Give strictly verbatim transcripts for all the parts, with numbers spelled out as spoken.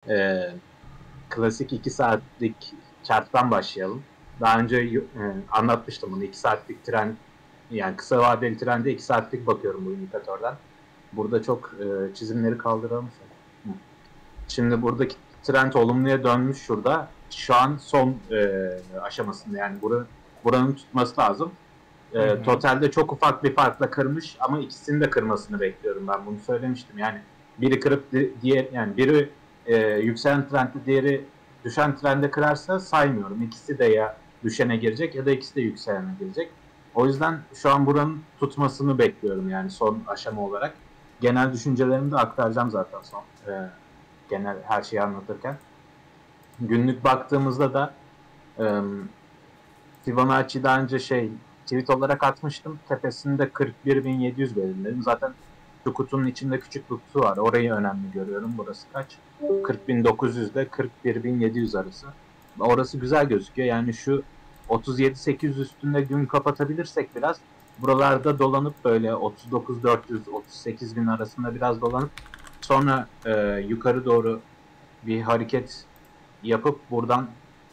e, klasik iki saatlik charttan başlayalım. Daha önce e, anlatmıştım bunu. iki saatlik trend, yani kısa vadeli trende iki saatlik bakıyorum bu indikatörden. Burada çok e, çizimleri kaldıralım. Şimdi buradaki trend olumluya dönmüş şurada. Şu an son e, aşamasında, yani bura, buranın tutması lazım. E, hı hı. Totalde çok ufak bir farkla kırmış ama ikisini de kırmasını bekliyorum, ben bunu söylemiştim. Yani biri kırıp diğer, yani biri e, yükselen trendde, diğeri düşen trende kırarsa saymıyorum. İkisi de ya düşene girecek ya da ikisi de yükselene girecek. O yüzden şu an buranın tutmasını bekliyorum, yani son aşama olarak. Genel düşüncelerimi de aktaracağım zaten son. E, genel her şeyi anlatırken. Günlük baktığımızda da e, Fibonacci daha önce şey tweet olarak atmıştım. Tepesinde kırk bir bin yedi yüz belirledim. Zaten şu kutunun içinde küçük bir kutu var. Orayı önemli görüyorum. Burası kaç? kırk bin dokuz yüz ile kırk bir bin yedi yüz arası. Orası güzel gözüküyor. Yani şu otuz yedi sekiz yüz üstünde gün kapatabilirsek biraz, buralarda dolanıp böyle otuz dokuz dört yüz otuz sekiz bin arasında biraz dolanıp sonra e, yukarı doğru bir hareket yapıp buradan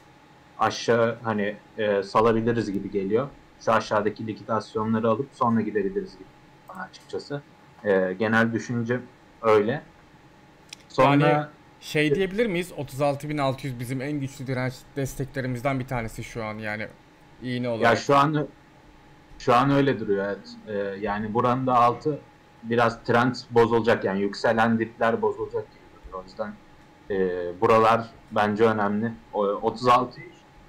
aşağı hani e, salabiliriz gibi geliyor. Şu aşağıdaki likidasyonları alıp sonra gidebiliriz gibi bana açıkçası. E, genel düşünce öyle. Sonra yani şey diyebilir miyiz? otuz altı bin altı yüz bizim en güçlü direnç desteklerimizden bir tanesi şu an, yani iğne olarak. Ya şu an şu an öyle duruyor, evet. E, yani buranın da altı biraz trend bozulacak, yani yükselen dipler bozulacak gibi duruyor. O yüzden e, buralar bence önemli. O, otuz altı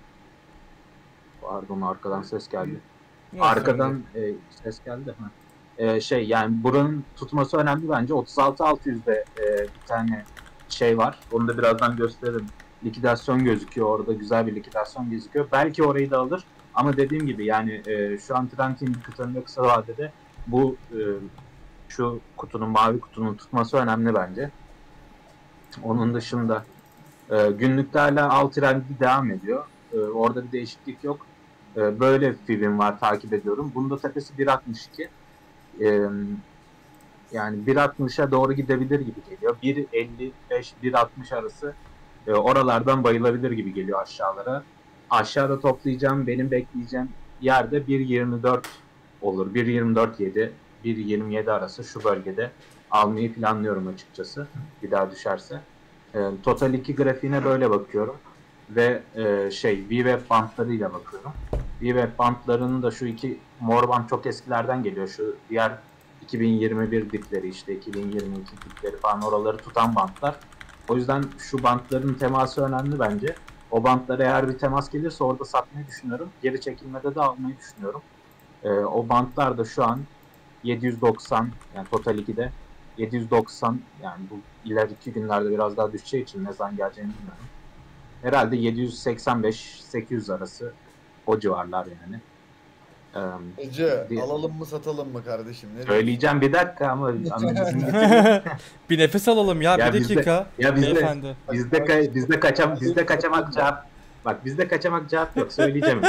Pardon, arkadan ses geldi. Yok, Arkadan e, ses geldi. E, şey yani buranın tutması önemli bence. otuz altı altı yüzde e, bir tane şey var. Onu da birazdan gösteririm. Likidasyon gözüküyor orada. Güzel bir likidasyon gözüküyor. Belki orayı da alır. Ama dediğim gibi yani e, şu an trend indikatöründe kısa vadede bu e, şu kutunun, mavi kutunun tutması önemli bence. Onun dışında e, günlükte hala alt trendi devam ediyor. E, orada bir değişiklik yok. E, böyle bir film var, takip ediyorum. Bunda tepesi bir altmış iki. E, yani bir altmışa doğru gidebilir gibi geliyor. bir elli beş bir altmış arası e, oralardan bayılabilir gibi geliyor aşağılara. Aşağıda toplayacağım, benim bekleyeceğim yerde bir yirmi dört olur. bir yirmi dört yedi, bir yirmi yedi arası şu bölgede almayı planlıyorum açıkçası. Bir daha düşerse. E, Total iki grafiğine böyle bakıyorum. Ve e, şey V-Web bantlarıyla bakıyorum. V-Web bantlarının da şu iki mor bant çok eskilerden geliyor. Şu diğer iki bin yirmi bir dipleri, işte iki bin yirmi iki dipleri falan, oraları tutan bantlar. O yüzden şu bantların teması önemli bence. O bantlara eğer bir temas gelirse orada satmayı düşünüyorum. Geri çekilmede de almayı düşünüyorum. E, o bantlar da şu an yedi yüz doksan, yani Total ikide yedi yüz doksan, yani bu ileriki günlerde biraz daha düşeceği için ne zaman geleceğini bilmiyorum. Herhalde yedi yüz seksen beş sekiz yüz arası, o civarlar yani. Ece ee, alalım mı satalım mı kardeşim? Ne söyleyeceğim bir dakika ama bir nefes alalım ya, ya bir dakika. Bizde, ya bizde beyefendi. bizde ka bizde kaçam bizde kaçamak cevap. Bak bizde kaçamak cevap yok, söyleyeceğim.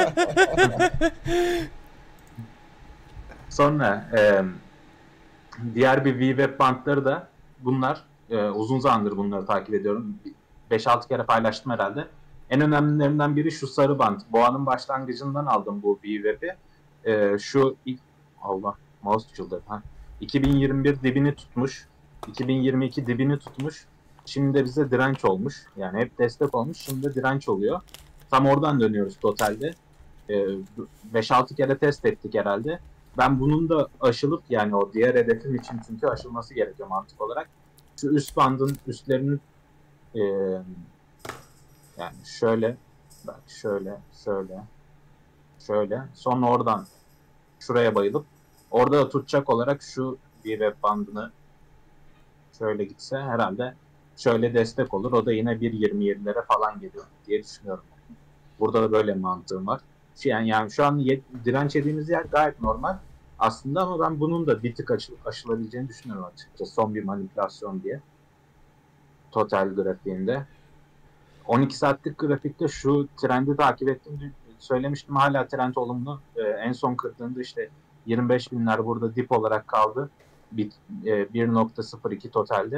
Sonra e, diğer bir V-Web bantları da bunlar. E, uzun zamandır bunları takip ediyorum. beş altı kere paylaştım herhalde. En önemlilerinden biri şu sarı bant. Boğanın başlangıcından aldım bu V-Web'i. E, şu ilk, Allah, mouse çıldırdı. Ha. iki bin yirmi bir dibini tutmuş. iki bin yirmi iki dibini tutmuş. Şimdi de bize direnç olmuş. Yani hep destek olmuş. Şimdi de direnç oluyor. Tam oradan dönüyoruz totalde. E, beş altı kere test ettik herhalde. Ben bunun da aşılıp, yani o diğer hedefim için çünkü aşılması gerekiyor mantık olarak. Şu üst bandın üstlerini e, yani şöyle, bak şöyle, şöyle, şöyle. Sonra oradan şuraya bayılıp orada da tutacak olarak şu bir web bandını şöyle gitse herhalde şöyle destek olur. O da yine bir yirmi yedilere falan geliyor diye düşünüyorum. Burada da böyle mantığım var. Yani, yani şu an direnç yediğimiz yer gayet normal aslında, ama ben bunun da bir tık aşıl, aşılabileceğini düşünüyorum açıkçası. Son bir manipülasyon diye. Total grafiğinde. on iki saatlik grafikte şu trendi takip ettim. Söylemiştim, hala trend olumlu. Ee, en son kırdığında işte yirmi beş binler burada dip olarak kaldı. bir nokta sıfır iki totalde.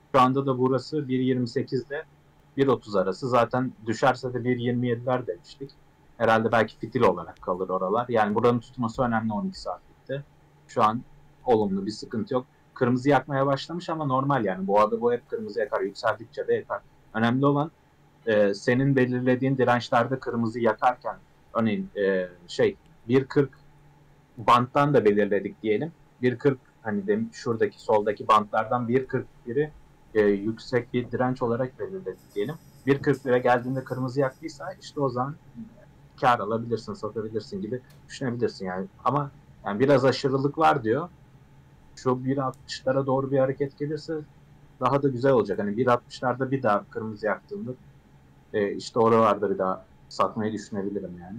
Şu anda da burası bir yirmi sekiz ile bir otuz arası. Zaten düşerse de bir yirmi yediler demiştik. Herhalde belki fitil olarak kalır oralar. Yani buranın tutması önemli on iki saatlikte. Şu an olumlu bir sıkıntı yok. Kırmızı yakmaya başlamış ama normal yani. Boğada bu hep kırmızı yakar. Yükseldikçe de yakar. Önemli olan e, senin belirlediğin dirençlerde kırmızı yakarken örneğin e, şey bir kırk banttan da belirledik diyelim. bir kırk hani de şuradaki soldaki bantlardan bir kırk biri e, yüksek bir direnç olarak belirledik diyelim. bir kırk lira geldiğinde kırmızı yaktıysa işte o zaman kar alabilirsin, satabilirsin gibi düşünebilirsin yani. Ama yani biraz aşırılık var diyor. Şu bir altmışlara doğru bir hareket gelirse daha da güzel olacak. Hani bir altmışlarda bir daha kırmızı yaktığında e, işte oralarda bir daha satmayı düşünebilirim yani.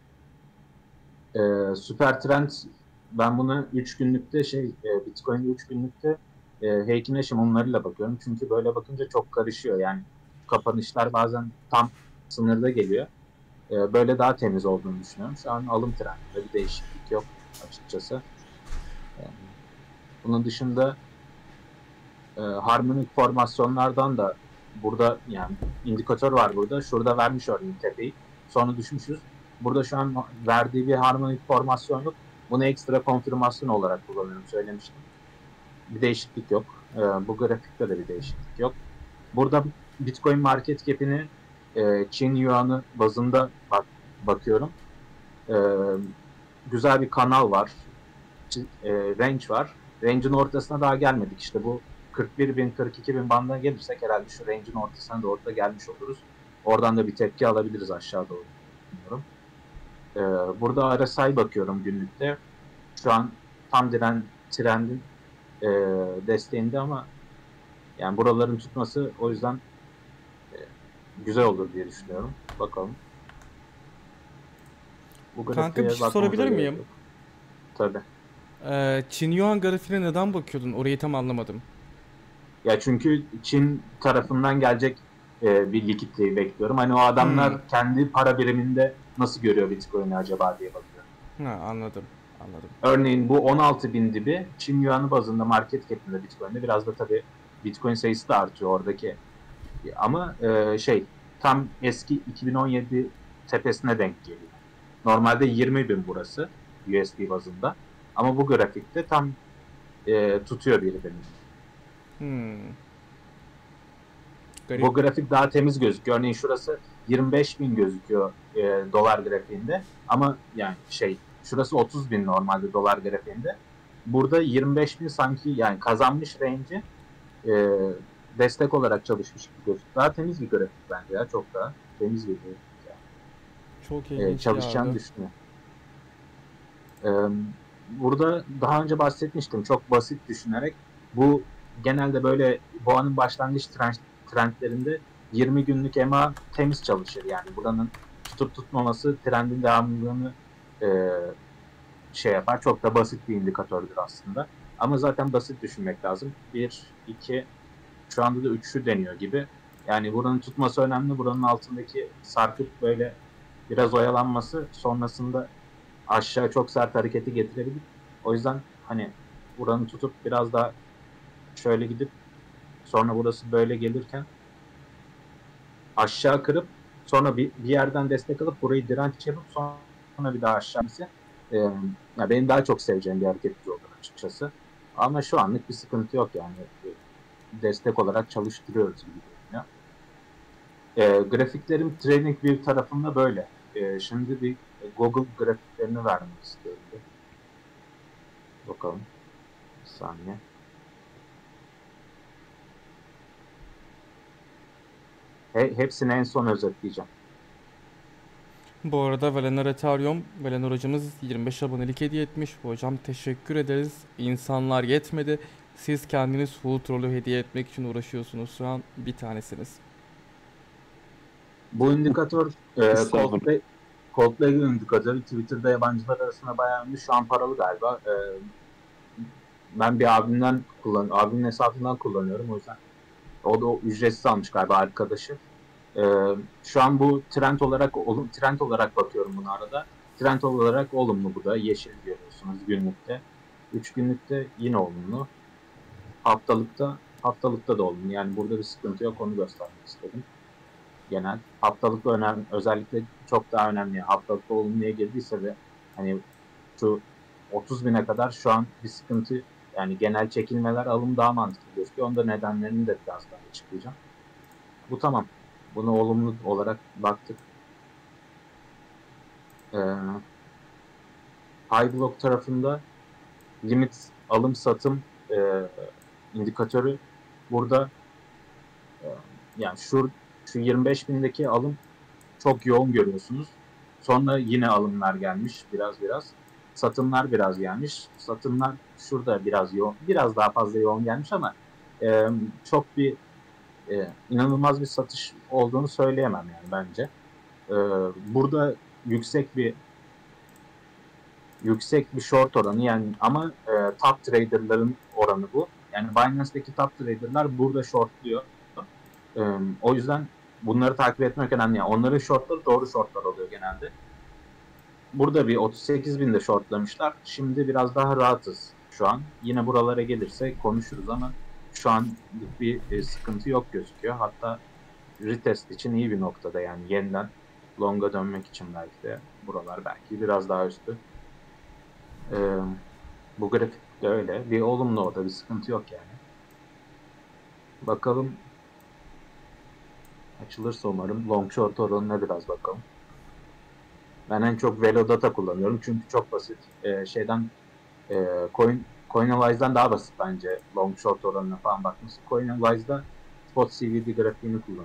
E, süper trend ben bunu üç günlükte şey e, Bitcoin'de üç günlükte e, Heikin Eşim onlarıyla bakıyorum. Çünkü böyle bakınca çok karışıyor. Yani kapanışlar bazen tam sınırda geliyor. E, böyle daha temiz olduğunu düşünüyorum. Şu an alım trendinde bir değişiklik yok açıkçası. E, bunun dışında e, harmonik formasyonlardan da burada yani indikatör var burada. Şurada vermiş örneğin tepeyi. Sonra düşmüşüz. Burada şu an verdiği bir harmonik formasyon yok. Bunu ekstra konfirmasyon olarak kullanıyorum söylemiştim. Bir değişiklik yok. E, bu grafikte de bir değişiklik yok. Burada Bitcoin market cap'ini e, Çin Yuan'ı bazında bak, bakıyorum. E, güzel bir kanal var. E, range var. Range'in ortasına daha gelmedik. İşte bu kırk bir bin kırk iki bin bandına gelirsek herhalde şu range'in ortasına doğru da gelmiş oluruz. Oradan da bir tepki alabiliriz aşağı doğru. Bilmiyorum. Ee, burada R S I bakıyorum günlükte. Şu an tam diren, trendin e, desteğinde ama yani buraların tutması o yüzden e, güzel olur diye düşünüyorum. Bakalım. Bu Kanka bir şey sorabilir miyim? Yok. Tabii. Ee, Çin Yuan grafiğine neden bakıyordun? Orayı tam anlamadım. Ya çünkü Çin tarafından gelecek e, bir likiditeyi bekliyorum. Hani o adamlar hmm. kendi para biriminde nasıl görüyor Bitcoin'i acaba diye bakıyorum. Ha, anladım. Anladım. Örneğin bu on altı bin dibi Çin Yuan'ı bazında market cap'inde Bitcoin'de biraz da tabii Bitcoin sayısı da artıyor oradaki. Ama e, şey tam eski iki bin on yedi tepesine denk geliyor. Normalde yirmi bin burası U S D bazında. Ama bu grafikte tam e, tutuyor birbirini. Hmm. Bu grafik daha temiz gözüküyor. Örneğin şurası yirmi beş bin gözüküyor e, dolar grafiğinde. Ama yani şey şurası otuz bin normalde dolar grafiğinde. Burada yirmi beş bin sanki yani kazanmış range'i e, destek olarak çalışmış gibi gözüküyor. Daha temiz bir grafik bence ya. Çok daha temiz bir grafik. Yani. Çok ilginç. E, çalışacağını düşünüyorum. E, burada daha önce bahsetmiştim. Çok basit düşünerek bu genelde böyle boğanın başlangıç trend, trendlerinde yirmi günlük E M A temiz çalışır. Yani buranın tutup tutmaması trendin devamlılığını e, şey yapar. Çok da basit bir indikatördür aslında. Ama zaten basit düşünmek lazım. bir, iki, şu anda da üçü deniyor gibi. Yani buranın tutması önemli. Buranın altındaki sarkıp böyle biraz oyalanması sonrasında aşağı çok sert hareketi getirebilir. O yüzden hani buranın tutup biraz daha şöyle gidip sonra burası böyle gelirken aşağı kırıp sonra bir, bir yerden destek alıp burayı direnç yapıp sonra bir daha aşağı ise e, yani benim daha çok seveceğim bir hareket olur açıkçası. Ama şu anlık bir sıkıntı yok yani. Destek olarak çalıştırıyoruz gibi görünüyor. E, grafiklerim Trading bir tarafında böyle. E, şimdi bir Google grafiklerini vermek istiyorum. Bakalım. Bir saniye. He, hepsini en son özetleyeceğim. Bu arada Velenar Ethereum, Velenar hocamız yirmi beş abonelik hediye etmiş. Hocam teşekkür ederiz. İnsanlar yetmedi. Siz kendiniz full troll'ü hediye etmek için uğraşıyorsunuz. Şu an bir tanesiniz. Bu indikatör e, Coldplay, Coldplay indikatörü Twitter'da yabancılar arasında bayağı ünlü. Şu an paralı galiba. E, ben bir abimden kullan, abimin hesabından kullanıyorum o yüzden. O da o ücretsiz almış galiba arkadaşı. Ee, şu an bu trend olarak olum, trend olarak bakıyorum buna arada. Trend olarak olumlu bu da. Yeşil görüyorsunuz günlükte. üç günlükte yine olumlu. Haftalıkta haftalıkta da olumlu. Yani burada bir sıkıntı yok, onu göstermek istedim. Genel. Haftalıkta önemli, özellikle çok daha önemli. Haftalıkta olumluya girdiyse de hani şu otuz bine kadar şu an bir sıkıntı, yani genel çekilmeler, alım daha mantıklı gözüküyor. Onda nedenlerini de biraz daha açıklayacağım. Bu tamam. Buna olumlu olarak baktık. Ee, High block tarafında limit alım satım e, indikatörü burada e, yani şu, şu yirmi beş bindeki alım çok yoğun görüyorsunuz. Sonra yine alımlar gelmiş biraz biraz. Satımlar biraz gelmiş. Satımlar şurada biraz yoğun, biraz daha fazla yoğun gelmiş ama e, çok bir e, inanılmaz bir satış olduğunu söyleyemem yani bence. E, burada yüksek bir yüksek bir short oranı yani, ama e, top traderların oranı bu. Yani Binance'daki top traderlar burada shortluyor. E, o yüzden bunları takip etmek önemli. Yani onların shortları doğru shortlar oluyor genelde. Burada bir otuz sekiz binde shortlamışlar. Şimdi biraz daha rahatız şu an. Yine buralara gelirse konuşuruz ama şu an bir e, sıkıntı yok gözüküyor. Hatta retest için iyi bir noktada, yani yeniden long'a dönmek için belki de buralar belki biraz daha üstü. Ee, bu grafik de öyle. Bir olumlu, orada bir sıkıntı yok yani. Bakalım açılırsa umarım. Long short oranına biraz bakalım. Ben en çok Velodata kullanıyorum çünkü çok basit. Ee, şeyden e, Coin Coinalyze'dan daha basit bence long short oranına falan bakması. Coinalyze'da Spot C V D grafiğini kullanıyorum.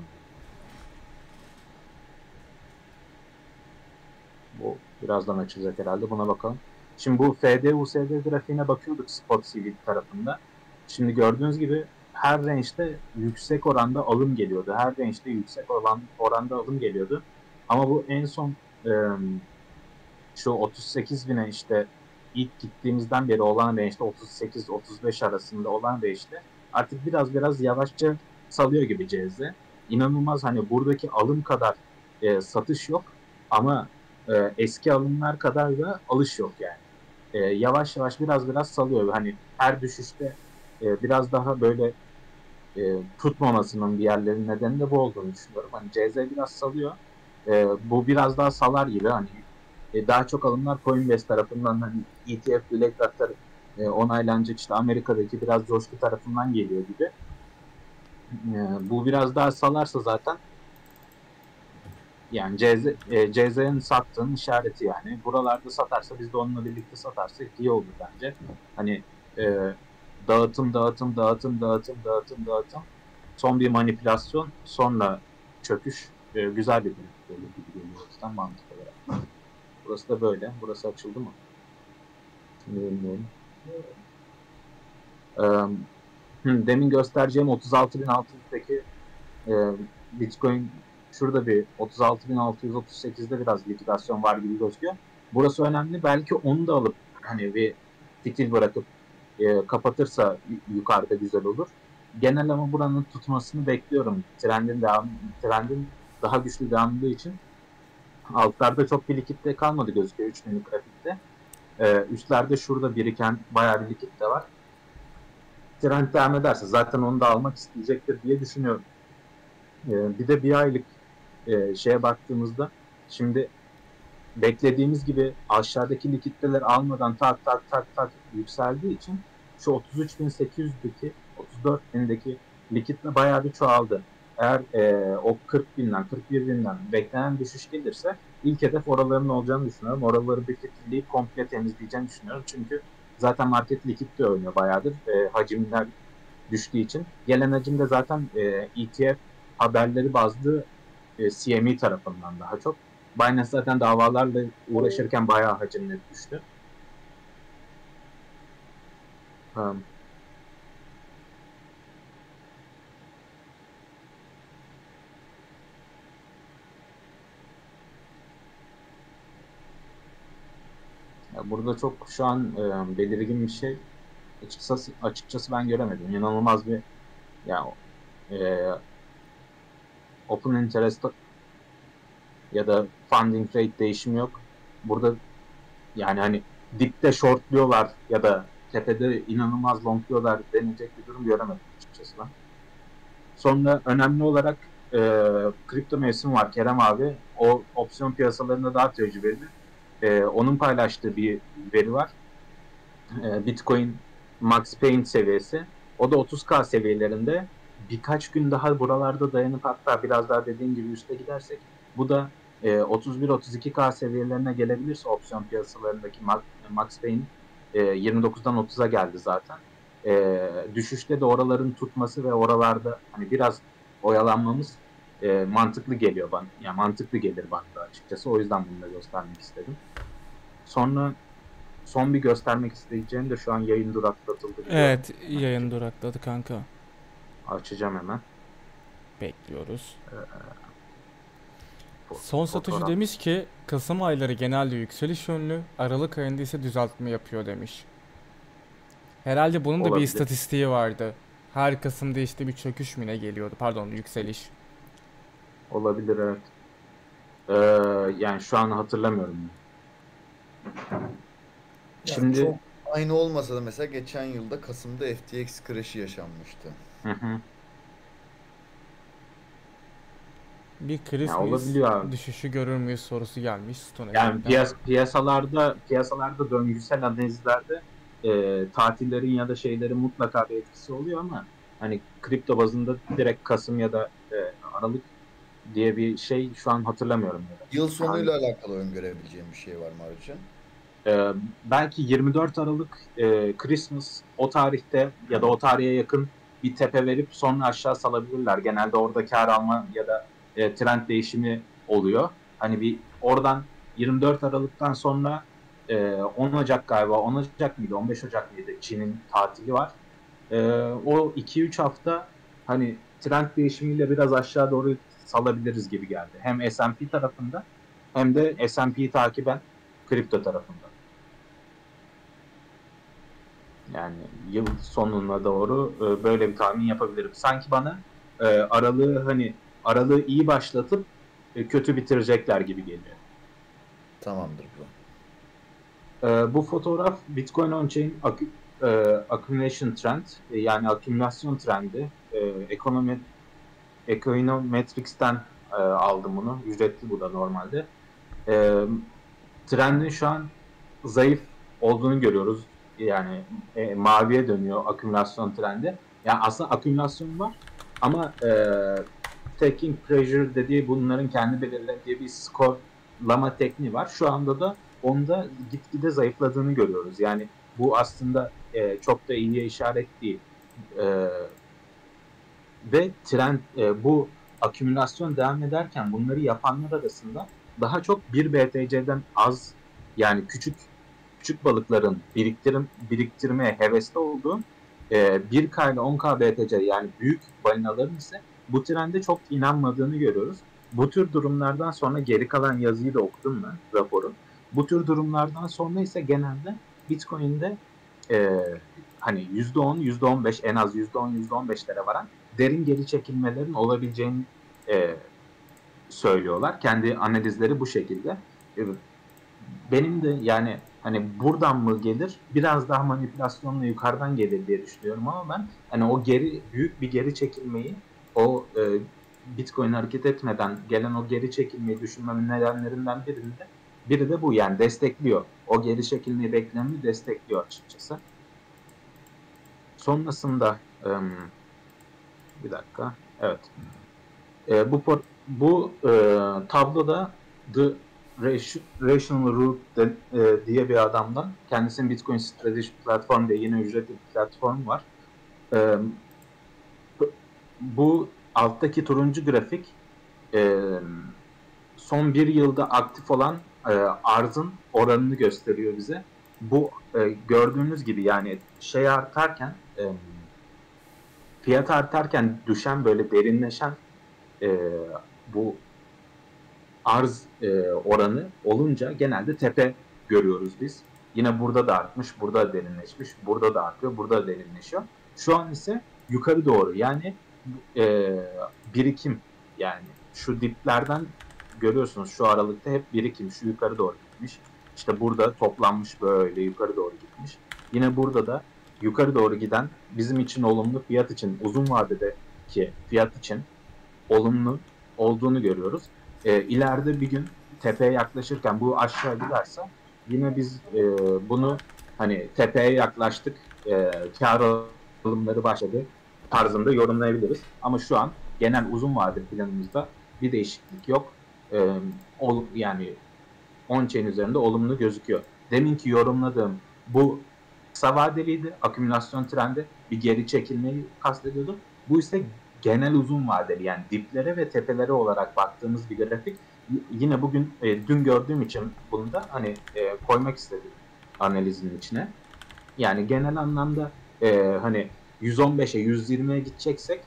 Bu birazdan açılacak herhalde. Buna bakalım. Şimdi bu F D U S D grafiğine bakıyorduk Spot C V D tarafında. Şimdi gördüğünüz gibi her range'de yüksek oranda alım geliyordu. Her range'de yüksek oran, oranda alım geliyordu. Ama bu en son e, şu otuz sekiz bine işte ilk gittiğimizden beri olan range'de otuz sekiz otuz beş arasında olan range'de artık biraz biraz yavaşça salıyor gibi C Z. İnanılmaz, hani buradaki alım kadar e, satış yok ama e, eski alımlar kadar da alış yok yani. E, yavaş yavaş biraz biraz salıyor. Hani her düşüşte e, biraz daha böyle e, tutmamasının bir yerlerin nedeni de bu olduğunu düşünüyorum. Hani C Z biraz salıyor. E, bu biraz daha salar gibi, hani e, daha çok alımlar Coinbase tarafından, hani E T F BlackRock e, onaylanacak, işte Amerika'daki biraz coşku tarafından geliyor gibi. E, bu biraz daha salarsa zaten yani C Z, e, C Z'nin sattığının işareti yani. Buralarda satarsa, biz de onunla birlikte satarsak iyi olur bence. Hani e, dağıtım, dağıtım, dağıtım, dağıtım, dağıtım, dağıtım. Son bir manipülasyon, sonra çöküş. E, güzel bir grafik böyle gibi geliyor. O yüzden mantıklı olarak. Burası da böyle. Burası açıldı mı? Bilmiyorum. Ee, demin göstereceğim otuz altı bin altı yüzdeki e, Bitcoin şurada bir otuz altı bin altı yüz otuz sekizde biraz likidasyon var gibi gözüküyor. Burası önemli. Belki onu da alıp hani bir fitil bırakıp e, kapatırsa yukarıda güzel olur. Genel ama buranın tutmasını bekliyorum. Trendin devam, trendin daha güçlü devamlılığı için. Altlarda çok bir likitte kalmadı gözüküyor üç günlük grafikte. Ee, üstlerde şurada biriken bayağı bir likit de var. Trend devam ederse zaten onu da almak isteyecektir diye düşünüyorum. Ee, bir de bir aylık e, şeye baktığımızda şimdi beklediğimiz gibi aşağıdaki likitler almadan tak tak tak tak yükseldiği için şu otuz üç bin sekiz yüzdeki otuz dört bindeki likitle bayağı bir çoğaldı. Eğer e, o kırk binden kırk bir binden beklenen düşüş gelirse ilk hedef oraların olacağını düşünüyorum. Oraları bir fitleyip komple temizleyeceğini düşünüyorum. Çünkü zaten market likit de oynuyor bayağıdır. E, hacimler düştüğü için. Gelen hacim de zaten e, E T F haberleri bazlı e, C M E tarafından daha çok. Binance zaten davalarla uğraşırken bayağı hacimleri düştü. Um, burada çok şu an e, belirgin bir şey açıkçası, açıkçası ben göremedim. İnanılmaz bir yani e, open interest ya da funding rate değişimi yok. Burada yani hani dipte shortluyorlar ya da tepede inanılmaz longluyorlar denilecek bir durum göremedim. açıkçası ben. Sonra önemli olarak e, kripto mevsimi var Kerem abi. O opsiyon piyasalarında daha tecrübeli. E, onun paylaştığı bir veri var. E, Bitcoin Max Pain seviyesi. O da otuz K seviyelerinde. Birkaç gün daha buralarda dayanıp hatta biraz daha dediğin gibi üste gidersek bu da e, otuz bir otuz iki K seviyelerine gelebilirse opsiyon piyasalarındaki Max, Max Pain e, yirmi dokuzdan otuza geldi zaten. E, düşüşte de oraların tutması ve oralarda hani biraz oyalanmamız e, mantıklı geliyor bana. Yani mantıklı gelir bana da açıkçası. O yüzden bunu da göstermek istedim. Sonra son bir göstermek isteyeceğim de şu an yayın duraklatıldı. Evet, yayın durakladı kanka. Açacağım hemen. Bekliyoruz. Ee, Son satıcı fotoğraf. demiş ki Kasım ayları genelde yükseliş yönlü, Aralık ayında ise düzeltme yapıyor demiş. Herhalde bunun da Olabilir. bir istatistiği vardı. Her Kasım'da işte bir çöküş mü ne geliyordu? Pardon, yükseliş. Olabilir evet. Ee, yani şu an hatırlamıyorum. Yani Şimdi çok aynı olmasa da mesela geçen yılda Kasım'da F T X crash'ı yaşanmıştı. hı hı. Bir kriz Yani miyiz, olabiliyor abi. düşüşü görür müyüz sorusu gelmiş Stone Yani Agent'ten. piyas piyasalarda piyasalarda döngüsel analizlerde e, tatillerin ya da şeylerin mutlaka bir etkisi oluyor ama hani kripto bazında direkt Kasım ya da e, Aralık diye bir şey şu an hatırlamıyorum. Yıl Yani, sonuyla alakalı öngörebileceğim bir şey var mı Arıcan? Ee, belki yirmi dört Aralık e, Christmas o tarihte ya da o tarihe yakın bir tepe verip sonra aşağı salabilirler. Genelde orada kar alma ya da e, trend değişimi oluyor. Hani bir oradan yirmi dört Aralık'tan sonra e, on Ocak galiba on Ocak mıydı on beş Ocak mıydı Çin'in tatili var. E, o iki üç hafta hani trend değişimiyle biraz aşağı doğru salabiliriz gibi geldi. Hem S and P tarafında hem de S and P'yi takiben kripto tarafında. Yani yıl sonuna doğru e, böyle bir tahmin yapabilirim. Sanki bana e, aralığı hani aralığı iyi başlatıp e, kötü bitirecekler gibi geliyor. Tamamdır bu. E, bu fotoğraf Bitcoin on-chain akü, e, accumulation trend e, yani akümülasyon trendi. E, ekonomi Econometrics'ten e, aldım bunu. Ücretli bu da normalde. E, trendin şu an zayıf olduğunu görüyoruz. Yani e, maviye dönüyor akümülasyon trendi. Yani aslında akümülasyon var ama e, taking pressure dediği bunların kendi belirlediği bir skorlama tekniği var. Şu anda da onda gitgide zayıfladığını görüyoruz. Yani bu aslında e, çok da iyiye işaret değil. E, ve trend e, bu akümülasyon devam ederken bunları yapanlar arasında daha çok bir B T C'den az yani küçük küçük balıkların biriktirim biriktirmeye hevesli olduğu e, bir K ile on K B T C yani büyük balinaların ise bu trende çok inanmadığını görüyoruz. Bu tür durumlardan sonra geri kalan yazıyı da okudum ben raporu. Bu tür durumlardan sonra ise genelde Bitcoin'de e, hani yüzde on, yüzde on beş en az yüzde on, yüzde on beşlere varan derin geri çekilmelerin olabileceğini e, söylüyorlar. Kendi analizleri bu şekilde. E, benim de yani hani buradan mı gelir biraz daha manipülasyonla yukarıdan gelir diye düşünüyorum ama ben hani o geri büyük bir geri çekilmeyi o e, Bitcoin hareket etmeden gelen o geri çekilmeyi düşünmemin nedenlerinden birinde biri de bu yani destekliyor. O geri çekilmeyi bekleneni destekliyor açıkçası. Sonrasında e, bir dakika evet e, bu bu e, tabloda The Rational Root de, e, diye bir adamdan kendisinin Bitcoin Strateji Platform diye yine ücretli bir platform var. E, bu alttaki turuncu grafik e, son bir yılda aktif olan e, arzın oranını gösteriyor bize. Bu e, gördüğünüz gibi yani şey artarken e, fiyat artarken düşen böyle derinleşen e, bu arz e, oranı olunca genelde tepe görüyoruz biz. Yine burada da artmış, burada da derinleşmiş, burada da artıyor, burada da derinleşiyor. Şu an ise yukarı doğru yani e, birikim yani şu diplerden görüyorsunuz şu aralıkta hep birikim şu yukarı doğru gitmiş. İşte burada toplanmış böyle yukarı doğru gitmiş. Yine burada da yukarı doğru giden, bizim için olumlu, fiyat için, uzun vadedeki fiyat için olumlu olduğunu görüyoruz. E, ileride bir gün tepeye yaklaşırken bu aşağı giderse yine biz e, bunu hani tepeye yaklaştık, e, kar alımları başladı tarzında yorumlayabiliriz. Ama şu an genel uzun vadeli planımızda bir değişiklik yok. E, ol, yani on-chain üzerinde olumlu gözüküyor. Deminki yorumladığım bu kısa vadeliydi, akümülasyon trendi, bir geri çekilmeyi kastediyordu. Bu ise genel uzun vadeli, yani diplere ve tepelere olarak baktığımız bir grafik. Y- Yine bugün e, dün gördüğüm için bunu da hani e, koymak istedim analizin içine. Yani genel anlamda e, hani yüz on beşe yüz yirmiye gideceksek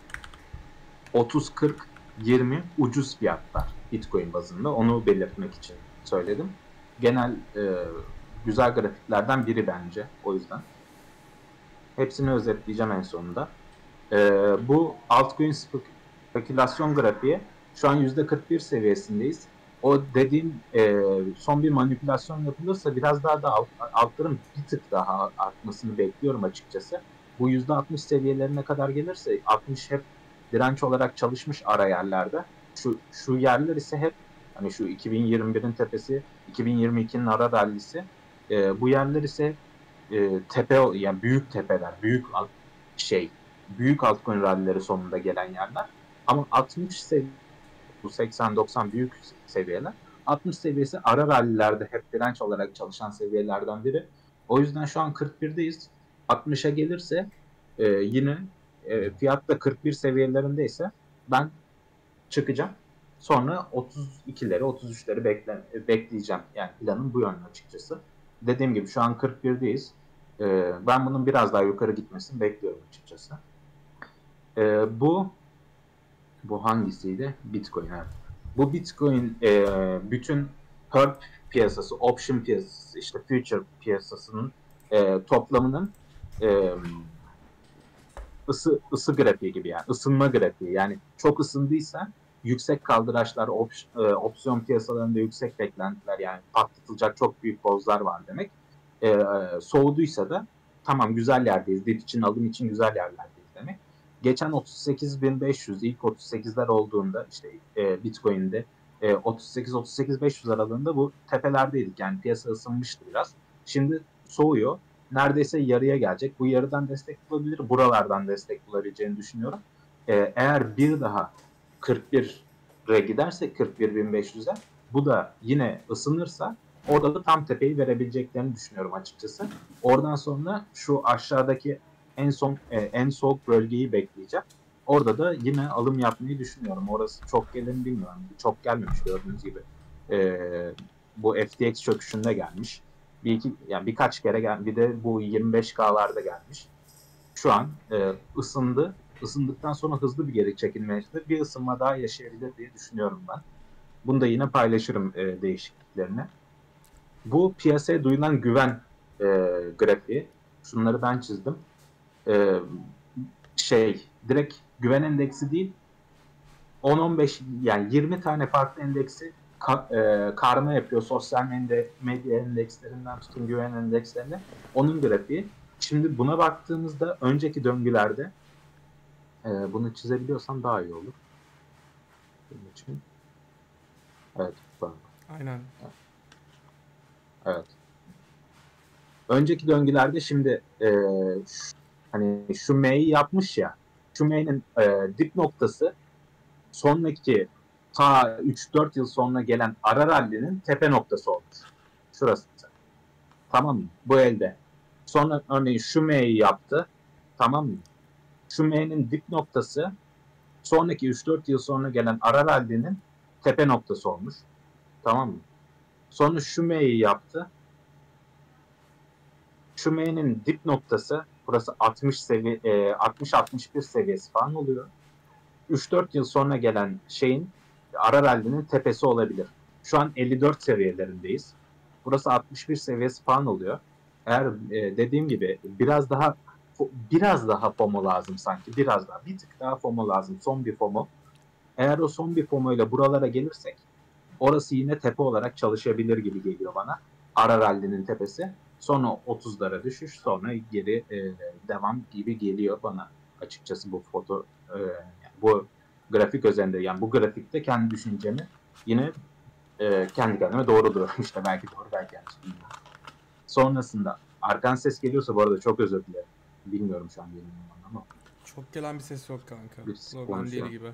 otuz kırk yirmi ucuz fiyatlar Bitcoin bazında, onu belirtmek için söyledim. Genel e, güzel grafiklerden biri bence, o yüzden. Hepsini özetleyeceğim en sonunda. E, bu altcoin spekülasyon grafiği şu an yüzde kırk bir seviyesindeyiz. O dediğim e, son bir manipülasyon yapılırsa biraz daha da alt, altların bir tık daha artmasını bekliyorum açıkçası. Bu yüzde altmış seviyelerine kadar gelirse, altmış hep direnç olarak çalışmış ara yerlerde. Şu, şu yerler ise hep hani şu iki bin yirmi birin tepesi, iki bin yirmi ikinin ara rallisi. E, bu yerler ise e, tepe, yani büyük tepeler, büyük alt, şey, büyük altcoin rallileri sonunda gelen yerler. Ama altmış seviye, bu seksen doksan büyük seviyeler. altmış seviyesi ara rallilerde hep direnç olarak çalışan seviyelerden biri. O yüzden şu an kırk birdeyiz. altmışa gelirse e, yine e, fiyat da kırk bir seviyelerindeyse ben çıkacağım. Sonra otuz ikileri, otuz üçleri bekle, bekleyeceğim. Yani planım bu yönde açıkçası. Dediğim gibi şu an kırk birdeyiz. Ee, ben bunun biraz daha yukarı gitmesini bekliyorum açıkçası. Ee, bu bu hangisiydi? Bitcoin. Evet. Bu Bitcoin e, bütün perp piyasası, option piyasası, işte future piyasasının e, toplamının e, ısı ısı grafiği gibi, yani ısınma grafiği. Yani çok ısındıysa yüksek kaldıraçlar, op, e, opsiyon piyasalarında yüksek beklentiler, yani patlatılacak çok büyük pozlar var demek. E, soğuduysa da tamam, güzel yerdeyiz, dip için, alım için güzel yerlerdeyiz demek. Geçen otuz sekiz bin beş yüz, ilk otuz sekizler olduğunda işte e, Bitcoin'de e, otuz sekiz otuz sekiz bin beş yüz aralığında bu tepelerdeydik, yani piyasa ısınmıştı biraz. Şimdi soğuyor, neredeyse yarıya gelecek. Bu yarıdan destek bulabilir, buralardan destek bulabileceğini düşünüyorum. Ee, eğer bir daha kırk bire giderse, kırk bir bin beş yüze, bu da yine ısınırsa orada da tam tepeyi verebileceklerini düşünüyorum açıkçası. Oradan sonra şu aşağıdaki en son e, en soğuk bölgeyi bekleyeceğim. Orada da yine alım yapmayı düşünüyorum. Orası çok gelir mi bilmiyorum. Çok gelmemiş gördüğünüz gibi. Ee, bu F T X çöküşünde gelmiş. Bir iki, yani birkaç kere gel, bir de bu yirmi beş K'larda gelmiş. Şu an e, ısındı. Isındıktan sonra hızlı bir geri çekilme yaşadı. Bir ısınma daha yaşayabilir diye düşünüyorum ben. Bunu da yine paylaşırım e, değişikliklerini. Bu piyasaya duyulan güven e, grafiği. Şunları ben çizdim. E, şey, direkt güven endeksi değil, on on beş, yani yirmi tane farklı endeksi ka, e, karma yapıyor. Sosyal medya, medya endekslerinden tutun güven endekslerine. Onun grafiği. Şimdi buna baktığımızda önceki döngülerde e, bunu çizebiliyorsam daha iyi olur. Bunun için. Evet. Pardon. Aynen. Evet. Önceki döngülerde şimdi e, şu, hani şu M'yi yapmış ya, şu M'nin e, dip noktası sonraki ta üç dört yıl sonra gelen ara rallinin tepe noktası olmuş. Şurası. Tamam mı? Bu elde. Sonra örneğin şu M'yi yaptı. Tamam mı? Şu M'nin dip noktası sonraki üç dört yıl sonra gelen ara rallinin tepe noktası olmuş. Tamam mı? Sonra şu M'yi yaptı. Şu M'nin dip noktası burası altmış seviye, e, altmış altmış bir seviyesi falan oluyor. üç dört yıl sonra gelen şeyin ara rallinin tepesi olabilir. Şu an elli dört seviyelerindeyiz. Burası altmış bir seviyesi falan oluyor. Eğer e, dediğim gibi biraz daha biraz daha FOMO lazım sanki. Biraz daha. Bir tık daha FOMO lazım. Son bir FOMO. Eğer o son bir FOMO ile buralara gelirsek orası yine tepe olarak çalışabilir gibi geliyor bana. Ara rallinin tepesi. Sonra otuzlara düşüş, sonra geri e, devam gibi geliyor bana açıkçası bu foto e, yani bu grafik üzerinde. Yani bu grafikte kendi düşüncemi yine e, kendi kendime doğruluyorum. İşte belki doğru, belki yanlış, bilmiyorum. Sonrasında arkan ses geliyorsa bu arada çok özür dilerim. Bilmiyorum şu an geliyor mu ama Çok gelen bir ses yok kanka. biz Problem değil konuşuyorum. gibi.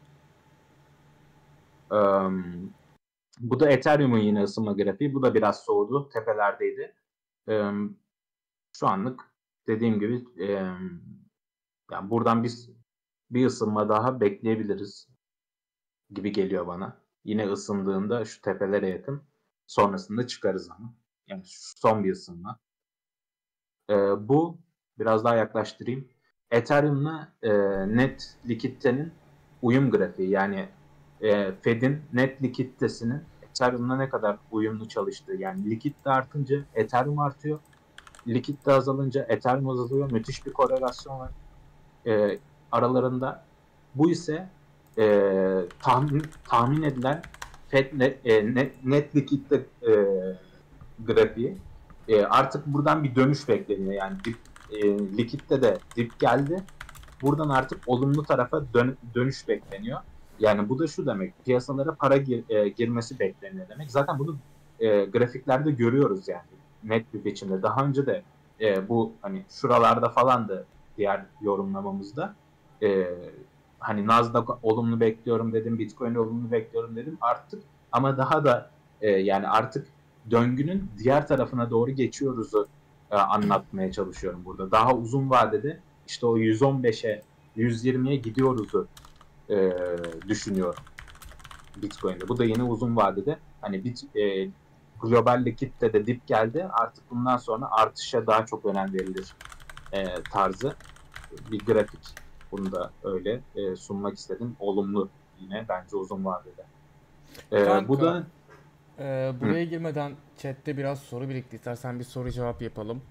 Um, bu da Ethereum'un yine ısınma grafiği. Bu da biraz soğudu. Tepelerdeydi. Um, şu anlık dediğim gibi um, yani buradan biz bir ısınma daha bekleyebiliriz gibi geliyor bana. Yine ısındığında şu tepelere yakın. Sonrasında çıkarız ama. Yani son bir ısınma. Ee, bu biraz daha yaklaştırayım. Ethereum'la e, net likiditenin uyum grafiği. Yani e, Fed'in net likiditesinin Ethereum'la ne kadar uyumlu çalıştığı. Yani likitte artınca Ethereum artıyor. Likitte azalınca Ethereum azalıyor. Müthiş bir korelasyon var e, aralarında. Bu ise e, tahmin, tahmin edilen Fed net, e, net, net likitte e, grafiği. E, artık buradan bir dönüş bekleniyor. Yani dip, e, likitte de dip geldi. Buradan artık olumlu tarafa dön, dönüş bekleniyor. Yani bu da şu demek, piyasalara para gir, e, girmesi bekleniyor demek. Zaten bunu e, grafiklerde görüyoruz yani net bir biçimde. Daha önce de e, bu hani şuralarda falan da diğer yorumlamamızda e, hani Nasdaq olumlu bekliyorum dedim, Bitcoin olumlu bekliyorum dedim artık, ama daha da e, yani artık döngünün diğer tarafına doğru geçiyoruzu e, anlatmaya çalışıyorum burada. Daha uzun vadede işte o yüz on beşe yüz yirmiye gidiyoruzu e, düşünüyorum Bitcoin'de. Bu da yine uzun vadede hani bit, e, global likitte de dip geldi. Artık bundan sonra artışa daha çok önem verilir e, tarzı bir grafik. Bunu da öyle e, sunmak istedim. Olumlu yine bence uzun vadede. E, bu Kanka, da e, hı, buraya girmeden chatte biraz soru birikti. İstersen bir soru cevap yapalım.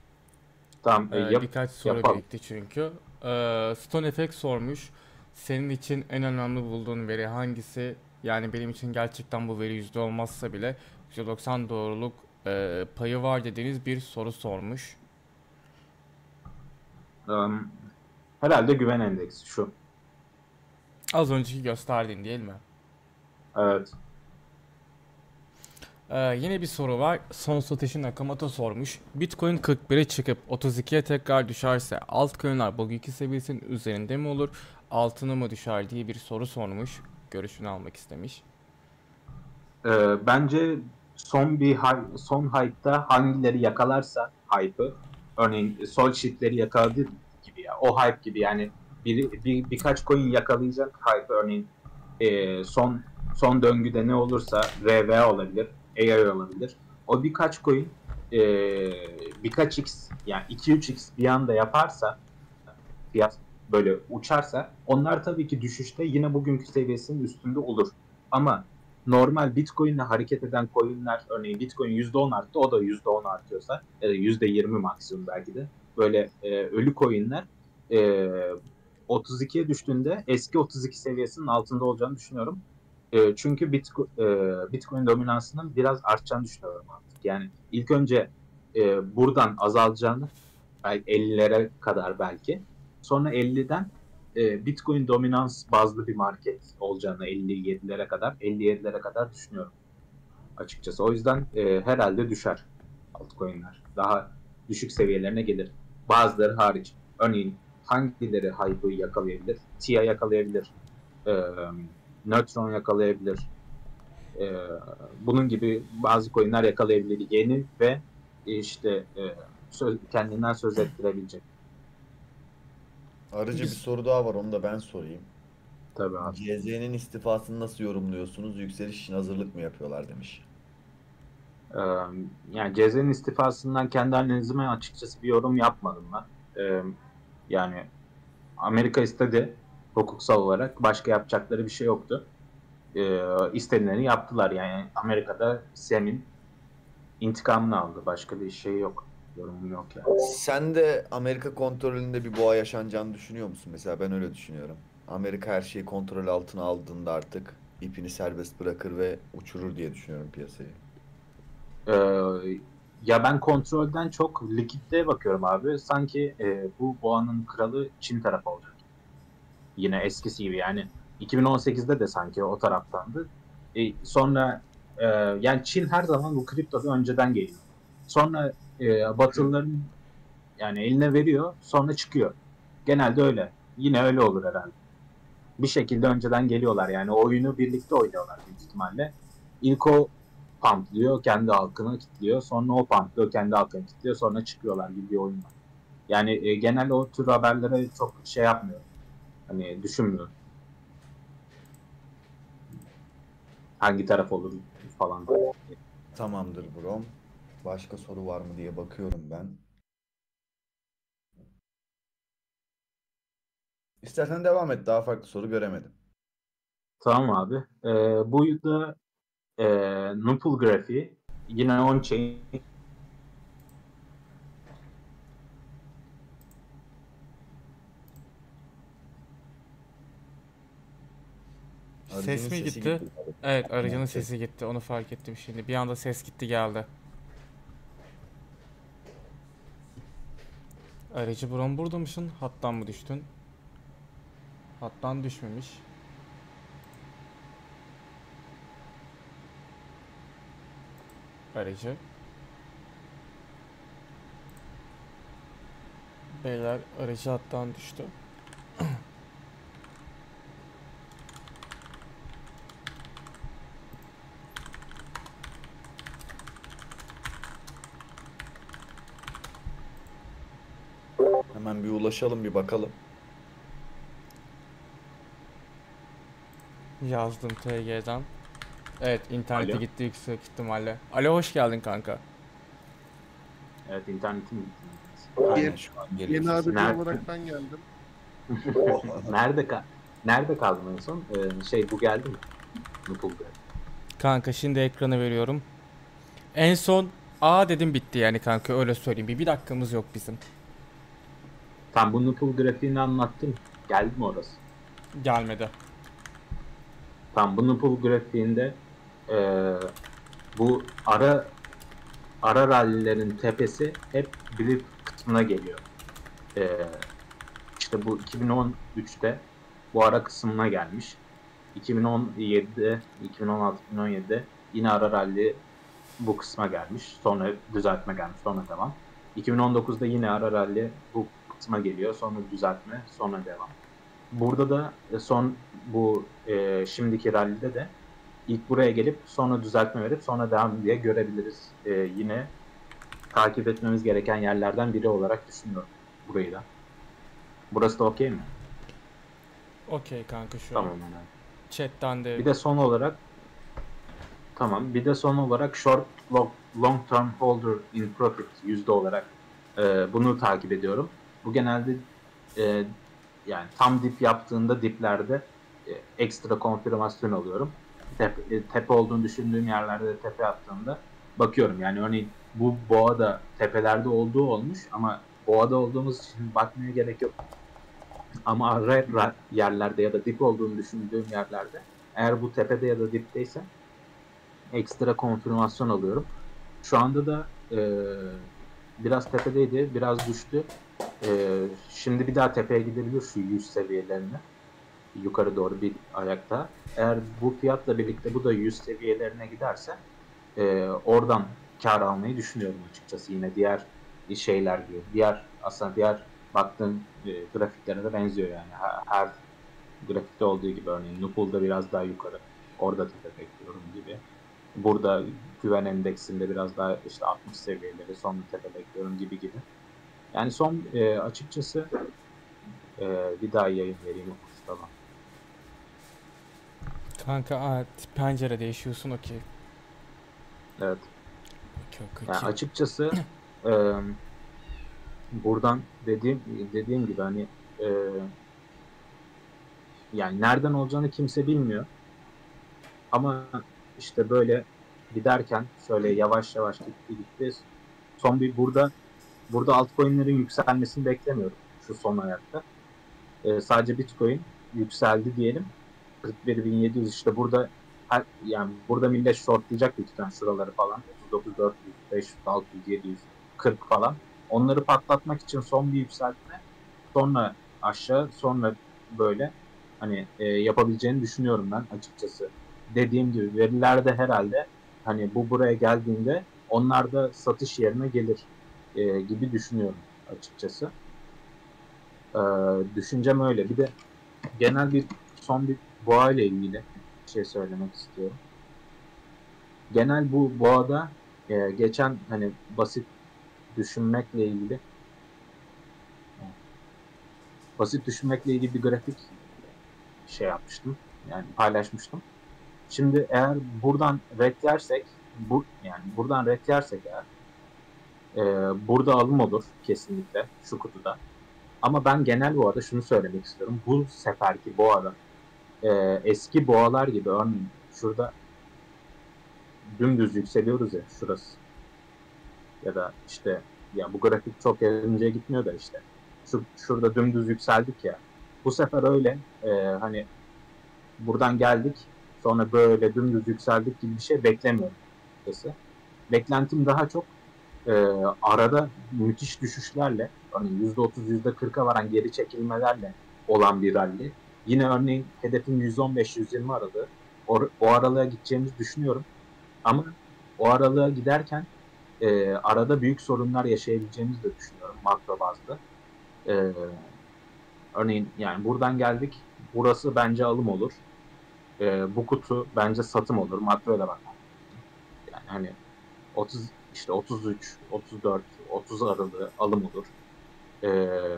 tam e, E, yap birkaç soru yapalım. birikti çünkü. E, Stone F X sormuş. Senin için en önemli bulduğun veri hangisi? Yani benim için gerçekten bu veri yüzde olmazsa bile yüzde doksan doğruluk e, payı var dediğiniz bir soru sormuş. Um, herhalde güven endeksi şu. Az önceki gösterdiğin değil mi? Evet. Ee, yine bir soru var. Son satışı Nakamoto sormuş. Bitcoin kırk bire çıkıp otuz ikiye tekrar düşerse altcoin'ler bugünkü seviyesinin üzerinde mi olur? Altına mı düşer diye bir soru sormuş. Görüşünü almak istemiş. Ee, bence son bir hy- son hype'da hangileri yakalarsa hype'ı, örneğin sol shift'leri yakaladı gibi ya. O hype gibi yani bir, bir birkaç coin yakalayacak hype, örneğin e, son son döngüde ne olursa R V olabilir, A I olabilir. O birkaç coin e, birkaç x yani iki üç x bir anda yaparsa, fiyat böyle uçarsa, onlar tabii ki düşüşte yine bugünkü seviyesinin üstünde olur. Ama normal Bitcoin'le hareket eden coin'ler, örneğin Bitcoin yüzde on arttı, o da yüzde on artıyorsa ya da yüzde yirmi maksimum belki de, böyle e, ölü coin'ler e, otuz ikiye düştüğünde eski otuz iki seviyesinin altında olacağını düşünüyorum. E, çünkü Bitcoin, e, Bitcoin dominansının biraz artacağını düşünüyorum artık. Yani ilk önce e, buradan azalacağını, belki ellilere kadar belki. Sonra elliden e, Bitcoin dominans bazlı bir market olacağını elli yedilere kadar, elli yedilere kadar düşünüyorum açıkçası. O yüzden e, herhalde düşer altcoin'ler. Daha düşük seviyelerine gelir. Bazıları hariç. Örneğin hangileri hype'ı yakalayabilir? T I yakalayabilir. E, Neutron yakalayabilir. E, bunun gibi bazı coin'ler yakalayabilir. Yeni ve işte e, söz, kendinden söz ettirebilecek. Arıcı bir Biz soru daha var, onu da ben sorayım. Tabii abi. C Z'nin istifasını nasıl yorumluyorsunuz? Yükseliş için hazırlık mı yapıyorlar demiş. Ee, yani Ceze'nin istifasından kendi analizime açıkçası bir yorum yapmadım ben. Ee, yani Amerika istedi hukuksal olarak. Başka yapacakları bir şey yoktu. Ee, istediğlerini yaptılar. Yani Amerika'da Sem'in intikamını aldı. Başka bir şey yok. Yorumum yok yani. Sen de Amerika kontrolünde bir boğa yaşanacağını düşünüyor musun? Mesela ben öyle düşünüyorum. Amerika her şeyi kontrol altına aldığında artık ipini serbest bırakır ve uçurur diye düşünüyorum piyasayı. Ee, ya ben kontrolden çok likidite bakıyorum abi. Sanki e, bu boğanın kralı Çin tarafı olacak. Yine eskisi gibi yani iki bin on sekizde de sanki o taraftandı. E, sonra e, yani Çin her zaman bu kriptoda önceden geliyor. Sonra e, Batılıların yani eline veriyor, sonra çıkıyor. Genelde öyle. Yine öyle olur herhalde. Bir şekilde önceden geliyorlar yani oyunu birlikte oynuyorlar büyük ihtimalle. İlk o pumplıyor, kendi halkını kilitliyor. Sonra o pumplıyor, kendi halkını kilitliyor. Sonra çıkıyorlar gibi bir oyun var. Yani e, genelde o tür haberlere çok şey yapmıyor. Hani düşünmüyor. Hangi taraf olur falan. Tamamdır bro. Başka soru var mı diye bakıyorum ben. İstersen devam et. Daha farklı soru göremedim. Tamam abi. E, bu da e, Nupul grafiği. Yine on-chain. Ses Aracının mi sesi gitti? gitti. Evet, aracının Ses. sesi gitti. Onu fark ettim şimdi. Bir anda ses gitti geldi. Aracı buram burada mısın? Hattan mı düştün? Hattan düşmemiş. Aracı. Beyler aracı hattan düştü. Hemen bir ulaşalım, bir bakalım. Yazdım T G'den. Evet, internete Alo. gitti yüksek ihtimalle. Alo, hoş geldin kanka. Evet internetim gitti. Aynen Yeni, şu an geliyor yeni sesin. aracı Nerede? olarak ben geldim. Nerede ka Nerede kaldın en son? Ee, şey bu geldi mi? Nupul grafiği. Kanka şimdi ekranı veriyorum. En son A dedim bitti yani kanka, öyle söyleyeyim. Bir, bir dakikamız yok bizim. Tam bu Nupul grafiğini anlattım. Geldi mi orası? Gelmedi. Tam bu Nupul grafiğinde ee, bu ara ara rallilerin tepesi hep blip kısmına geliyor. Ee, işte bu iki bin on üçte bu ara kısmına gelmiş. iki bin on yedide, iki bin on altı iki bin on yedide yine ara rally bu kısma gelmiş. Sonra düzeltme gelmiş. Sonra devam. iki bin on dokuzda yine ara rally bu kısma geliyor. Sonra düzeltme. Sonra devam. Burada da son bu e, şimdiki rally'de de ilk buraya gelip sonra düzeltme verip sonra devam diye görebiliriz. E, yine takip etmemiz gereken yerlerden biri olarak düşünüyorum burayı da. Burası da okey mi? Okey kanka şu Tamam. an. Yani. Chat'ten de Bir de son olarak tamam. Bir de son olarak short long, long term holder in profit yüzde olarak e, bunu takip ediyorum. Bu genelde e, yani tam dip yaptığında diplerde e, ekstra konfirmasyon alıyorum. Tepe, e, tepe olduğunu düşündüğüm yerlerde de tepe attığımda bakıyorum. Yani örneğin bu boğa da tepelerde olduğu olmuş ama boğada olduğumuz için bakmaya gerek yok. Ama ara yerlerde ya da dip olduğunu düşündüğüm yerlerde eğer bu tepede ya da dipteyse ekstra konfirmasyon alıyorum. Şu anda da e, biraz tepedeydi, biraz düştü. E, şimdi bir daha tepeye gidebilir şu yüz seviyelerine. Yukarı doğru bir ayakta. Eğer bu fiyatla birlikte bu da yüz seviyelerine giderse e, oradan kar almayı düşünüyorum açıkçası. Yine diğer şeyler gibi. Diğer aslında diğer baktığım e, grafiklere de benziyor yani. Her, her grafikte olduğu gibi örneğin Nupul'da biraz daha yukarı. Orada tepe bekliyorum gibi. Burada güven endeksinde biraz daha işte altmış seviyeleri sonra tepe bekliyorum gibi gibi. Yani son e, açıkçası e, bir daha yayın vereyim tamam. kanka aa, pencere değişiyorsun, okey. Evet. Okey okey. Yani Ki- açıkçası e, buradan dediğim dediğim gibi hani e, yani nereden olacağını kimse bilmiyor. Ama işte böyle giderken şöyle yavaş yavaş gitti gitti. Son bir burada burada altcoin'lerin yükselmesini beklemiyorum şu son ayakta. E, sadece Bitcoin yükseldi diyelim. kırk bir bin yedi yüz işte burada her, yani burada millet shortlayacak lütfen şuraları falan. otuz dokuz dört yüz, beş yüz, altı yüz, yedi yüz, kırk falan. Onları patlatmak için son bir yükseltme, sonra aşağı, sonra böyle hani e, yapabileceğini düşünüyorum ben açıkçası. Dediğim gibi verilerde herhalde hani bu buraya geldiğinde onlar da satış yerine gelir e, gibi düşünüyorum açıkçası. E, Düşüncem öyle. Bir de genel bir son bir boğa ile ilgili bir şey söylemek istiyorum. Genel bu boğada e, geçen hani basit düşünmekle ilgili basit düşünmekle ilgili bir grafik şey yapmıştım. Yani paylaşmıştım. Şimdi eğer buradan red yersek bu yani buradan red yersek eğer e, burada alım olur kesinlikle şu kutuda. Ama ben genel boğada şunu söylemek istiyorum. Bu seferki boğada e, eski boğalar gibi örneğin şurada dümdüz yükseliyoruz ya şurası. Ya da işte ya bu grafik çok derince gitmiyor da işte şu şurada dümdüz yükseldik ya. Bu sefer öyle e, hani buradan geldik sonra böyle dümdüz yükseldik gibi bir şey beklemiyorum açıkçası. Beklentim daha çok e, arada müthiş düşüşlerle örneğin yüzde otuz yüzde kırka varan geri çekilmelerle olan bir rally. Yine örneğin hedefim yüz on beş yüz yirmi aralığı. O, o aralığa gideceğimizi düşünüyorum. Ama o aralığa giderken e, arada büyük sorunlar yaşayabileceğimizi de düşünüyorum makro bazda. E, Örneğin yani buradan geldik. Burası bence alım olur. E, bu kutu bence satım olur. Makroya da bak. Yani hani otuz işte otuz üç, otuz dört, otuz aralığı alım olur. E,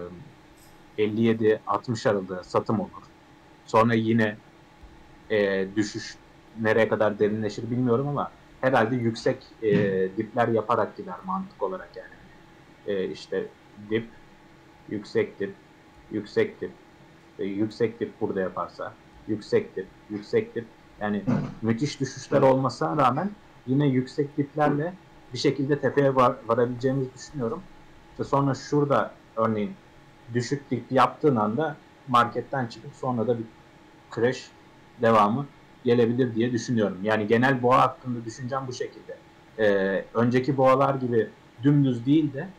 elli yedi, altmış aralığı satım olur. Sonra yine e, düşüş nereye kadar derinleşir bilmiyorum ama herhalde yüksek e, dipler yaparak gider mantık olarak yani. E, işte dip, yüksek dip, yüksek dip, e, yüksek dip burada yaparsa, yüksek dip, yüksek dip. Yani müthiş düşüşler olmasına rağmen yine yüksek diplerle bir şekilde tepeye var, varabileceğimizi düşünüyorum. İşte sonra şurada örneğin düşük dip yaptığın anda marketten çıkıp sonra da bir crash devamı gelebilir diye düşünüyorum. Yani genel boğa hakkında düşüncem bu şekilde. Ee, önceki boğalar gibi dümdüz değil de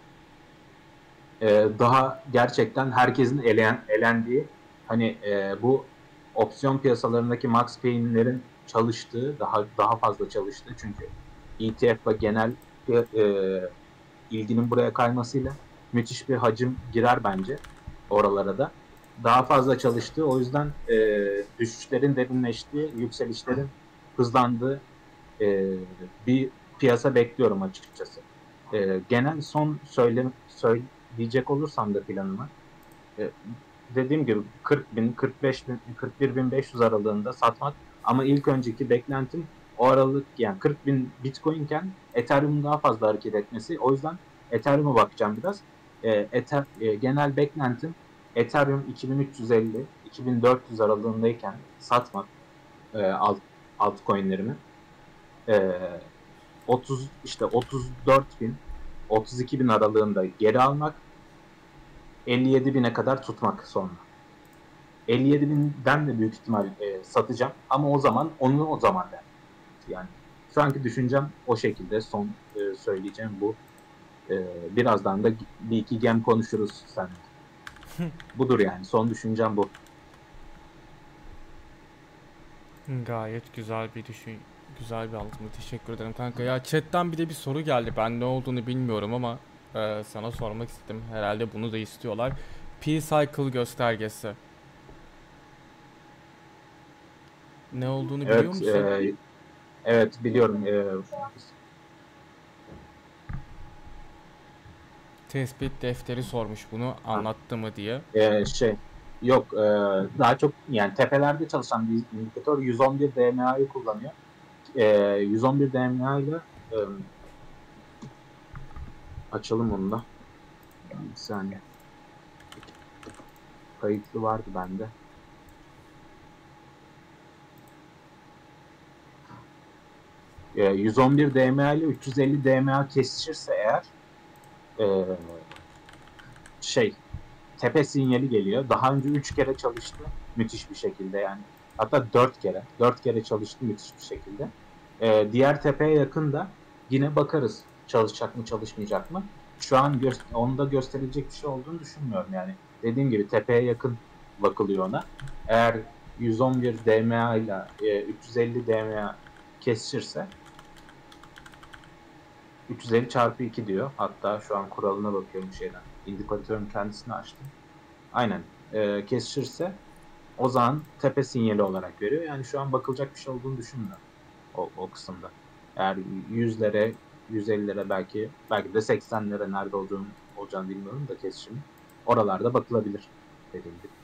e, daha gerçekten herkesin eleyen, elendiği hani e, bu opsiyon piyasalarındaki Max Payne'lerin çalıştığı daha daha fazla çalıştığı çünkü E T F ve genel e, ilginin buraya kaymasıyla müthiş bir hacim girer bence oralara da. Daha fazla çalıştığı o yüzden e, düşüşlerin derinleştiği, yükselişlerin hızlandığı e, bir piyasa bekliyorum açıkçası. E, genel son söyle, söyleyecek olursam da planımı e, dediğim gibi kırk bin, kırk beş bin, kırk bir bin beş yüz aralığında satmak ama ilk önceki beklentim o aralık yani kırk bin Bitcoin iken Ethereum'un daha fazla hareket etmesi. O yüzden Ethereum'a bakacağım biraz. E, Ether, e, genel beklentim Ethereum iki bin üç yüz elli iki bin dört yüz aralığındayken satmak e, alt, altcoin'lerimi. E, otuz işte otuz dört bin otuz iki bin aralığında geri almak elli yedi bine kadar tutmak sonra. elli yedi binden de büyük ihtimal e, satacağım ama o zaman onu o zaman der. Yani şu anki düşüncem o şekilde son e, söyleyeceğim bu. E, birazdan da bir iki gem konuşuruz seninle. Budur yani son düşüncem bu. Gayet güzel bir düşün, güzel bir anlatım. Teşekkür ederim kanka. Ya chatten bir de bir soru geldi. Ben ne olduğunu bilmiyorum ama e, sana sormak istedim. Herhalde bunu da istiyorlar. P-Cycle göstergesi. Ne olduğunu biliyor Evet, musun? e, evet biliyorum. E, Tespit defteri sormuş bunu anlattı mı diye. e, şey yok e, daha çok yani tepelerde çalışan bir indikatör yüz on bir D M A'yı kullanıyor. E, yüz on bir D M A ile e, açalım onu da. Bir saniye. Kayıtlı vardı bende. E, yüz on bir D M A ile üç yüz elli D M A kesişirse eğer e, şey tepe sinyali geliyor. Daha önce üç kere çalıştı. Müthiş bir şekilde yani. Hatta dört kere. Dört kere çalıştı müthiş bir şekilde. Ee, diğer tepeye yakın da yine bakarız çalışacak mı çalışmayacak mı. Şu an gö- onda gösterilecek bir şey olduğunu düşünmüyorum yani. Dediğim gibi tepeye yakın bakılıyor ona. Eğer yüz on bir D M A ile e, üç yüz elli D M A kesişirse üç yüz elli çarpı iki diyor. Hatta şu an kuralına bakıyorum şeyden. İndikatörün kendisini açtım. Aynen. Ee, kesişirse o zaman tepe sinyali olarak veriyor. Yani şu an bakılacak bir şey olduğunu düşünmüyorum o, o kısımda. Eğer yüzlere, yüz ellilere belki belki de seksenlere nerede olduğunu olacağını bilmiyorum da kesişimi. Oralarda bakılabilir dediğim gibi.